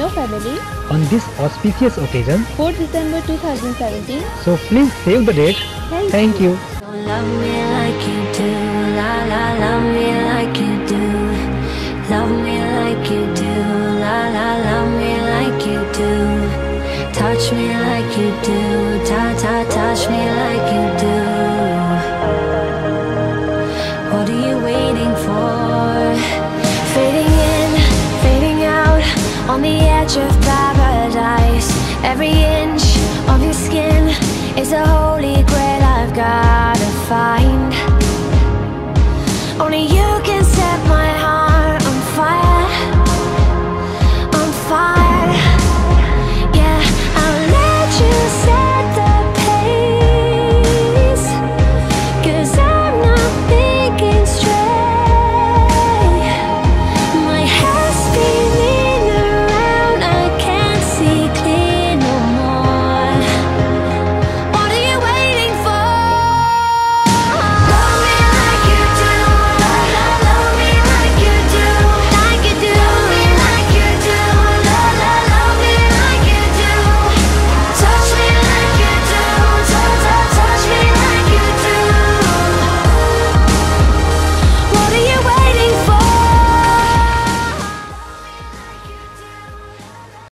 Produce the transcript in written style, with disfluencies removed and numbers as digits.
your family on this auspicious occasion. 4th December 2017. So please save the date. Thank you. Love me like you do, la la, love me like you do. Love me like you do, la la, love me like you do. Touch me like you do, touch me like you do. What are you waiting for? Fading in, fading out, on the edge of paradise. Every inch of your skin is a whole